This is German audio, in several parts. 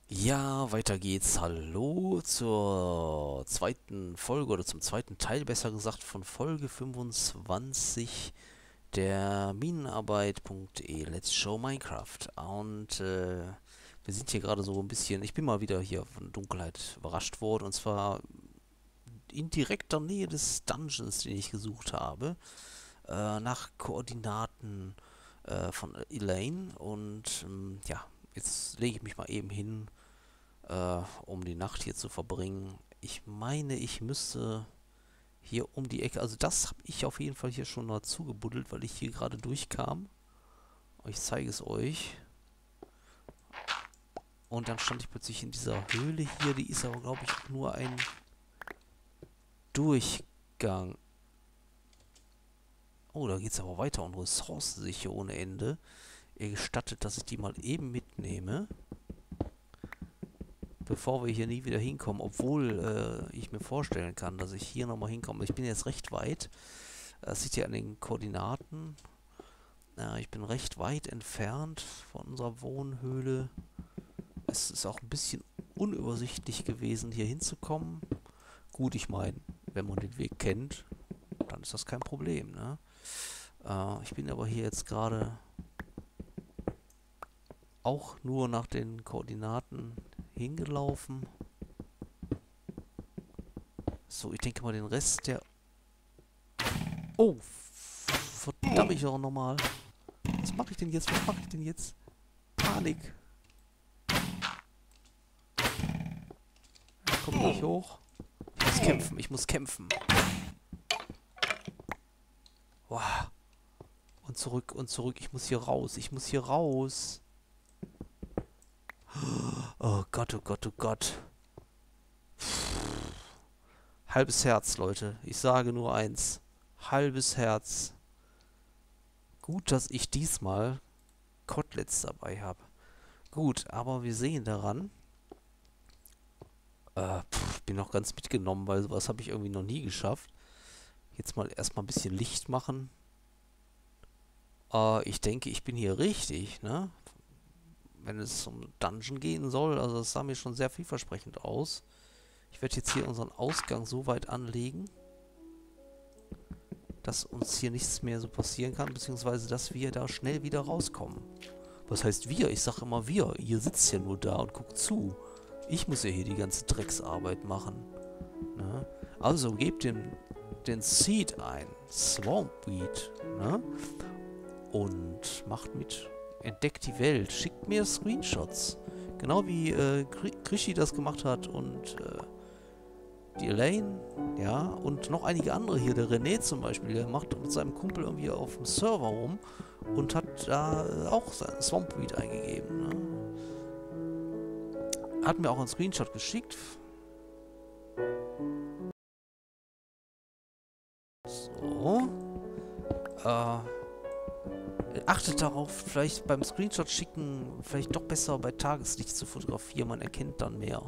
Ja, weiter geht's. Hallo zur zweiten Folge oder zum zweiten Teil, besser gesagt, von Folge 25 der Minenarbeit.de Let's Show Minecraft. Und wir sind hier gerade so ein bisschen, ich bin mal wieder hier von Dunkelheit überrascht worden, und zwar in direkter Nähe des Dungeons, den ich gesucht habe, nach Koordinaten von Elaine. Und ja, jetzt lege ich mich mal eben hin, um die Nacht hier zu verbringen. Ich meine, ich müsste hier um die Ecke, also das habe ich auf jeden Fall hier schon mal zugebuddelt, weil ich hier gerade durchkam. Ich zeige es euch. Und dann stand ich plötzlich in dieser Höhle hier, die ist aber, glaube ich, nur ein Durchgang. Oh, da geht es aber weiter und Ressourcen sicher ohne Ende. Ihr gestattet, dass ich die mal eben mitnehme, bevor wir hier nie wieder hinkommen, obwohl ich mir vorstellen kann, dass ich hier nochmal hinkomme. Ich bin jetzt recht weit. Das sieht ihr an den Koordinaten. Ja, ich bin recht weit entfernt von unserer Wohnhöhle. Es ist auch ein bisschen unübersichtlich gewesen, hier hinzukommen. Gut, ich meine, wenn man den Weg kennt, dann ist das kein Problem, ne? Ich bin aber hier jetzt gerade auch nur nach den Koordinaten hingelaufen. So, ich denke mal den Rest der... Oh, verdammt ich auch nochmal. Was mache ich denn jetzt? Was mache ich denn jetzt? Panik. Ich komme nicht hoch. Ich muss kämpfen, ich muss kämpfen. Wow. Und zurück und zurück. Ich muss hier raus. Ich muss hier raus. Oh Gott, oh Gott, oh Gott. Halbes Herz, Leute. Ich sage nur eins. Halbes Herz. Gut, dass ich diesmal Koteletts dabei habe. Gut, aber wir sehen daran. Ich bin noch ganz mitgenommen, weil sowas habe ich irgendwie noch nie geschafft. Jetzt mal erstmal ein bisschen Licht machen. Ich denke, ich bin hier richtig, ne? Wenn es um Dungeon gehen soll. Also das sah mir schon sehr vielversprechend aus. Ich werde jetzt hier unseren Ausgang so weit anlegen, dass uns hier nichts mehr so passieren kann, beziehungsweise dass wir da schnell wieder rauskommen. Was heißt wir? Ich sage immer wir. Ihr sitzt ja nur da und guckt zu. Ich muss ja hier die ganze Drecksarbeit machen. Ne? Also gebt den Seed ein. Swampweed. Ne? Und macht mit. Entdeckt die Welt. Schickt mir Screenshots. Genau wie Krischi das gemacht hat und die Elaine, ja, und noch einige andere hier. Der René zum Beispiel, der macht mit seinem Kumpel irgendwie auf dem Server rum und hat da auch sein Swampweed eingegeben. Ne? Hat mir auch einen Screenshot geschickt. So. Achtet darauf, vielleicht beim Screenshot schicken, vielleicht doch besser bei Tageslicht zu fotografieren. Man erkennt dann mehr.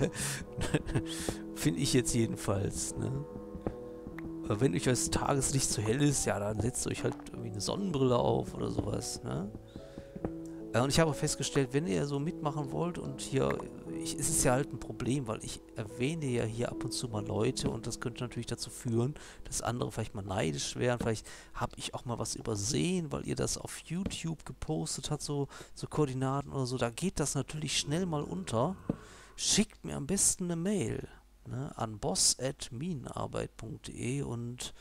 Finde ich jetzt jedenfalls, ne? Wenn euch das Tageslicht zu hell ist, ja, dann setzt euch halt irgendwie eine Sonnenbrille auf oder sowas, ne? Und ich habe festgestellt, wenn ihr so mitmachen wollt und hier, ist es ja halt ein Problem, weil ich erwähne ja hier ab und zu mal Leute und das könnte natürlich dazu führen, dass andere vielleicht mal neidisch wären. Vielleicht habe ich auch mal was übersehen, weil ihr das auf YouTube gepostet habt, so Koordinaten oder so. Da geht das natürlich schnell mal unter. Schickt mir am besten eine Mail, ne, an boss@minenarbeit.de und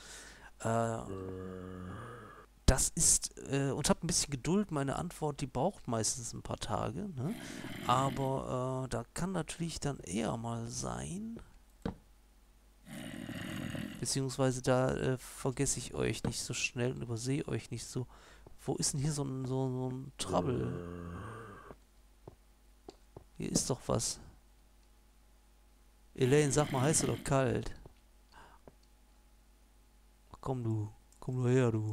das ist, und habt ein bisschen Geduld, meine Antwort, die braucht meistens ein paar Tage, ne? Aber da kann natürlich dann eher mal sein, beziehungsweise da vergesse ich euch nicht so schnell und übersehe euch nicht so. Wo ist denn hier so ein Trouble? Hier ist doch was. Elaine, sag mal, heiß oder kalt? Komm du her, du.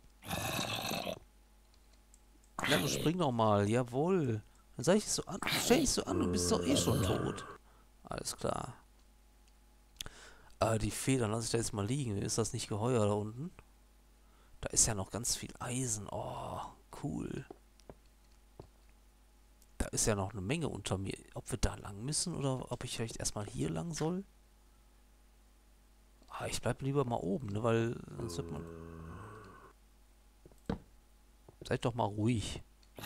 Ja, du spring doch mal, jawohl. Dann sag ich es so an, stell dich so an, du bist doch eh schon tot. Alles klar. Die Federn lasse ich da jetzt mal liegen. Ist das nicht Geheuer da unten? Da ist ja noch ganz viel Eisen. Oh, cool. Da ist ja noch eine Menge unter mir. Ob wir da lang müssen oder ob ich vielleicht erstmal hier lang soll? Ah, ich bleib lieber mal oben, ne, weil sonst wird man... Seid doch mal ruhig.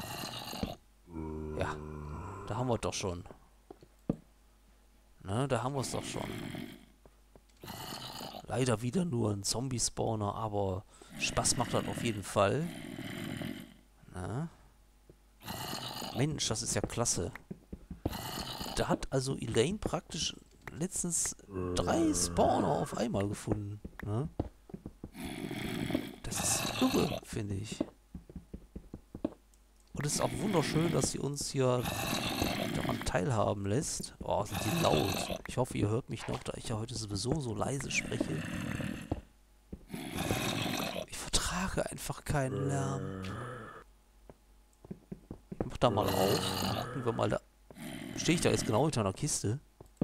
Ja, da haben wir es doch schon. Ne, da haben wir es doch schon. Leider wieder nur ein Zombie-Spawner, aber Spaß macht das auf jeden Fall. Na? Mensch, das ist ja klasse. Da hat also Elaine praktisch letztens 3 Spawner auf einmal gefunden. Ne? Das ist irre, finde ich. Und es ist auch wunderschön, dass sie uns hier daran teilhaben lässt. Oh, sind die laut. Ich hoffe, ihr hört mich noch, da ich ja heute sowieso so leise spreche. Ich vertrage einfach keinen Lärm. Ich mach da mal auf. Gucken wir mal da. Stehe ich da jetzt genau hinter einer Kiste?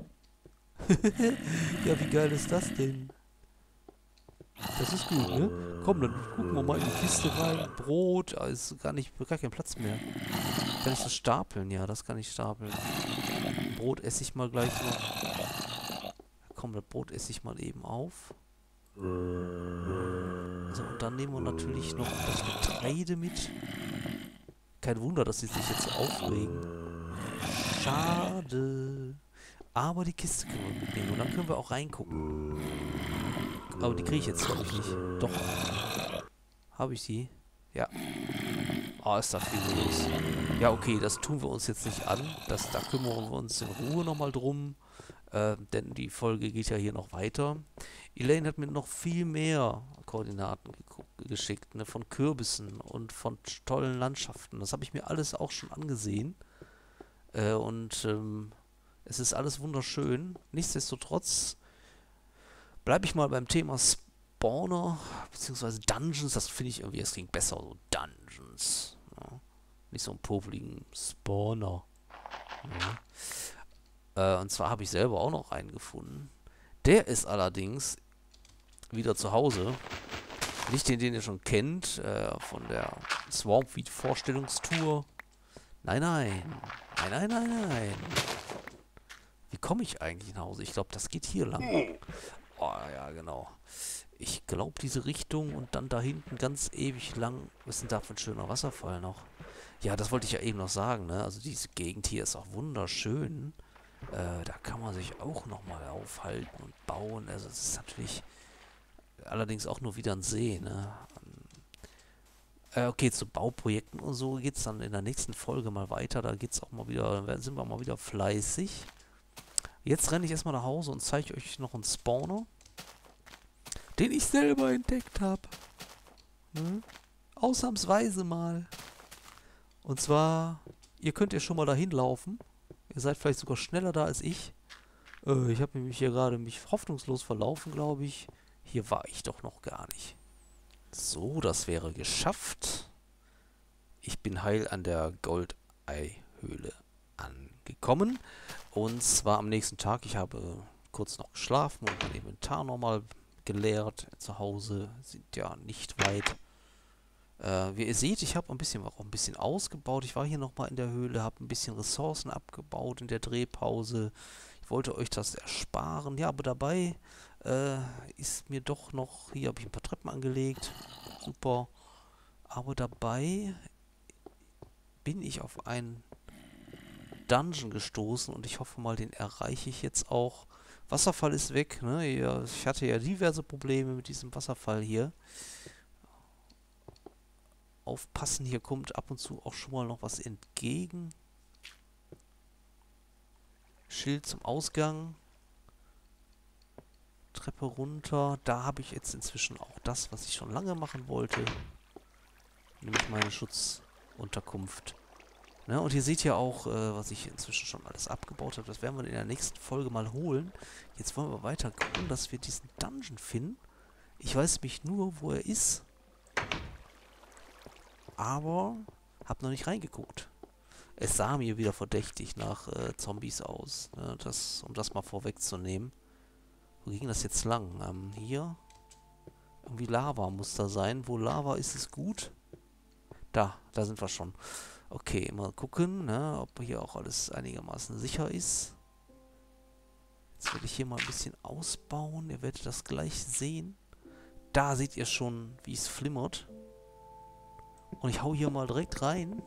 Ja, wie geil ist das denn? Das ist gut, ne? Komm, dann gucken wir mal in die Kiste rein. Brot, da ist gar kein Platz mehr. Kann ich das stapeln? Ja, das kann ich stapeln. Brot esse ich mal gleich noch. Komm, das Brot esse ich mal eben auf. So, und dann nehmen wir natürlich noch das Getreide mit. Kein Wunder, dass sie sich jetzt so aufregen. Schade. Aber die Kiste können wir mitnehmen und dann können wir auch reingucken. Aber die kriege ich jetzt, glaube ich, nicht. Doch. Habe ich sie? Ja. Oh, ist da viel los. Ja, okay, das tun wir uns jetzt nicht an. Da kümmern wir uns in Ruhe nochmal drum. Denn die Folge geht ja hier noch weiter. Elaine hat mir noch viel mehr Koordinaten geschickt, ne, von Kürbissen und von tollen Landschaften. Das habe ich mir alles auch schon angesehen. Es ist alles wunderschön. Nichtsdestotrotz bleibe ich mal beim Thema Spawner, beziehungsweise Dungeons. Das finde ich irgendwie, es klingt besser, so Dungeons. Ja. Nicht so einen popeligen Spawner. Ja. Und zwar habe ich selber auch noch einen gefunden. Der ist allerdings wieder zu Hause. Nicht den ihr schon kennt, von der Swampweed Vorstellungstour. Nein, nein. Nein, nein, nein, nein. Wie komme ich eigentlich nach Hause? Ich glaube, das geht hier lang. Oh, ja, genau. Ich glaube, diese Richtung und dann da hinten ganz ewig lang. Was ist denn da für ein schöner Wasserfall noch? Ja, das wollte ich ja eben noch sagen, ne? Also diese Gegend hier ist auch wunderschön. Da kann man sich auch nochmal aufhalten und bauen. Also es ist natürlich allerdings auch nur wieder ein See, ne? Okay, zu Bauprojekten und so geht es dann in der nächsten Folge mal weiter. Da geht's auch mal wieder, sind wir mal wieder fleißig. Jetzt renne ich erstmal nach Hause und zeige euch noch einen Spawner, den ich selber entdeckt habe. Ne? Ausnahmsweise mal. Und zwar, ihr könnt ja schon mal dahin laufen. Ihr seid vielleicht sogar schneller da als ich. Ich habe mich hier gerade hoffnungslos verlaufen, glaube ich. Hier war ich doch noch gar nicht. So, das wäre geschafft. Ich bin heil an der Goldeihöhle angekommen. Und zwar am nächsten Tag. Ich habe kurz noch geschlafen und mein Inventar nochmal geleert. Zu Hause sind ja nicht weit. Wie ihr seht, ich habe auch ein bisschen ausgebaut. Ich war hier nochmal in der Höhle, habe ein bisschen Ressourcen abgebaut in der Drehpause. Ich wollte euch das ersparen. Ja, aber dabei ist mir doch noch... Hier habe ich ein paar Treppen angelegt. Super. Aber dabei bin ich auf einen Dungeon gestoßen und ich hoffe mal, den erreiche ich jetzt auch. Wasserfall ist weg, ne? Ja, ich hatte ja diverse Probleme mit diesem Wasserfall hier. Aufpassen, hier kommt ab und zu auch schon mal noch was entgegen. Schild zum Ausgang. Treppe runter. Da habe ich jetzt inzwischen auch das, was ich schon lange machen wollte. Nämlich meine Schutzunterkunft. Ne, und ihr seht ja auch, was ich inzwischen schon alles abgebaut habe. Das werden wir in der nächsten Folge mal holen. Jetzt wollen wir weiter gucken, dass wir diesen Dungeon finden. Ich weiß nämlich nur, wo er ist. Aber habe noch nicht reingeguckt. Es sah mir wieder verdächtig nach Zombies aus. Ne, um das mal vorwegzunehmen. Wo ging das jetzt lang? Hier? Irgendwie Lava muss da sein. Wo Lava ist, ist gut. Da sind wir schon. Okay, mal gucken, ne, ob hier auch alles einigermaßen sicher ist. Jetzt werde ich hier mal ein bisschen ausbauen. Ihr werdet das gleich sehen. Da seht ihr schon, wie es flimmert. Und ich hau hier mal direkt rein.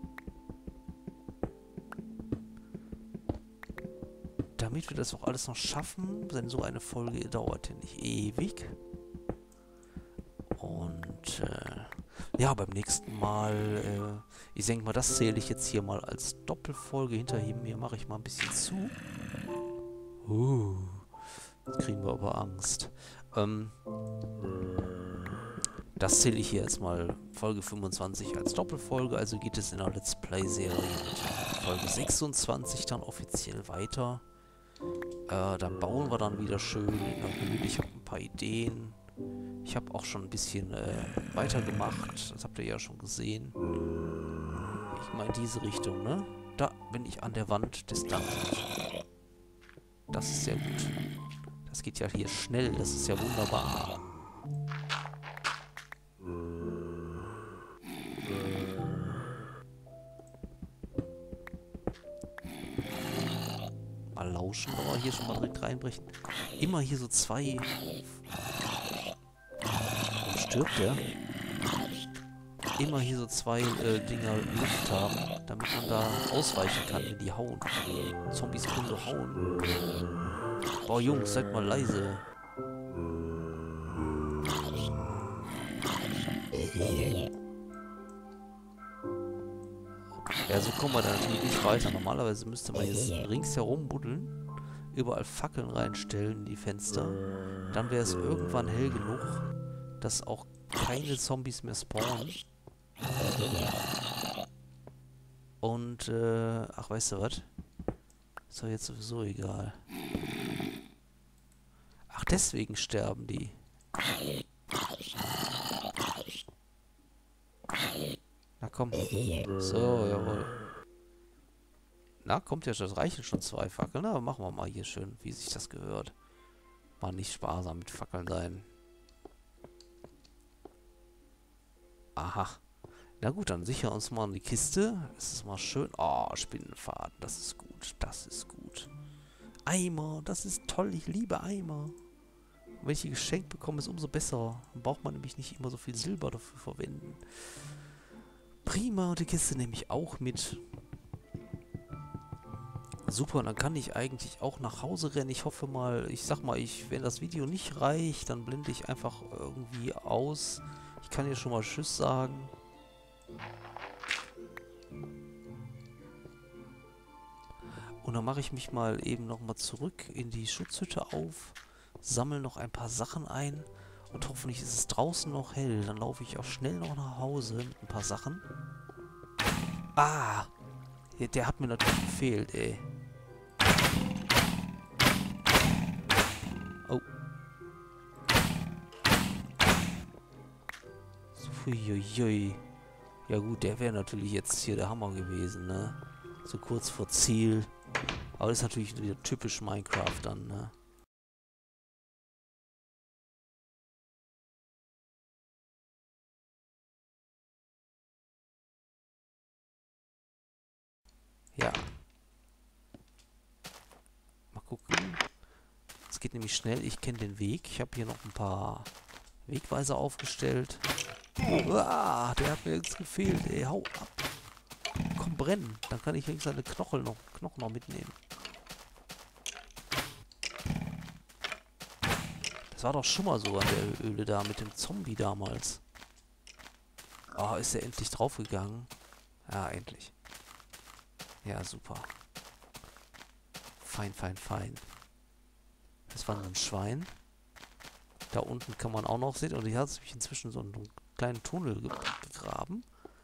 Damit wir das auch alles noch schaffen, denn so eine Folge dauert ja nicht ewig. Und ja, beim nächsten Mal, ich denke mal, das zähle ich jetzt hier mal als Doppelfolge. Hinter mir mache ich mal ein bisschen zu. Jetzt kriegen wir aber Angst. Das zähle ich hier jetzt mal Folge 25 als Doppelfolge. Also geht es in der Let's Play-Serie mit Folge 26 dann offiziell weiter. Dann bauen wir dann wieder schön in der Höhle. Ich habe ein paar Ideen. Ich habe auch schon ein bisschen weitergemacht. Das habt ihr ja schon gesehen. Ich meine diese Richtung, ne? Da bin ich an der Wand des Dungeons. Das ist sehr gut. Das geht ja hier schnell. Das ist ja wunderbar. Mal lauschen, aber hier schon mal direkt reinbrechen. Immer hier so zwei... Warum stirbt der? Immer hier so zwei Dinger Luft haben, damit man da ausweichen kann, wenn die hauen. Zombies können so hauen. Boah, Jungs, seid mal leise. Ja, so kommen wir da natürlich nicht weiter. Normalerweise müsste man jetzt ringsherum buddeln, überall Fackeln reinstellen in die Fenster. Dann wäre es irgendwann hell genug, dass auch keine Zombies mehr spawnen. Und, ach, weißt du was? Ist doch jetzt sowieso egal. Ach, deswegen sterben die. Na komm. So, jawohl. Na, kommt ja schon, das reichen schon 2 Fackeln. Na, machen wir mal hier schön, wie sich das gehört. Mal nicht sparsam mit Fackeln sein. Aha. Na gut, dann sichern uns mal die Kiste. Das ist mal schön. Oh, Spinnenfaden. Das ist gut. Das ist gut. Eimer. Das ist toll. Ich liebe Eimer. Und wenn ich die geschenkt bekomme, ist umso besser. Dann braucht man nämlich nicht immer so viel Silber dafür verwenden. Prima. Und die Kiste nehme ich auch mit. Super, und dann kann ich eigentlich auch nach Hause rennen. Ich hoffe mal, ich sag mal, wenn das Video nicht reicht, dann blende ich einfach irgendwie aus. Ich kann hier schon mal Tschüss sagen. Und dann mache ich mich mal eben nochmal zurück in die Schutzhütte auf, sammle noch ein paar Sachen ein und hoffentlich ist es draußen noch hell. Dann laufe ich auch schnell noch nach Hause mit ein paar Sachen. Ah! Der hat mir natürlich gefehlt, ey. Oh. Uiuiui. Ja gut, der wäre natürlich jetzt hier der Hammer gewesen, ne? So kurz vor Ziel. Aber das ist natürlich wieder typisch Minecraft dann, ne? Ja. Mal gucken. Es geht nämlich schnell. Ich kenne den Weg. Ich habe hier noch ein paar Wegweiser aufgestellt. Uah, der hat mir jetzt gefehlt, ey. Hau ab. Komm, brennen. Dann kann ich wenigstens seine Knochen noch mitnehmen. Das war doch schon mal so an der Höhle da mit dem Zombie damals. Oh, ist er endlich draufgegangen? Ja, endlich. Ja, super. Fein, fein, fein. Das war nur ein Schwein. Da unten kann man auch noch sehen. Und hier hat sich inzwischen so einen kleinen Tunnel gegraben.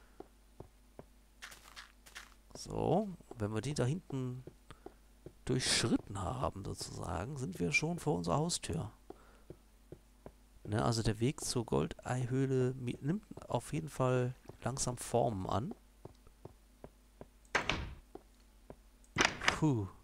So, wenn wir die da hinten durchschritten haben, sozusagen, sind wir schon vor unserer Haustür. Ne, also der Weg zur Goldeihöhle nimmt auf jeden Fall langsam Formen an. Puh.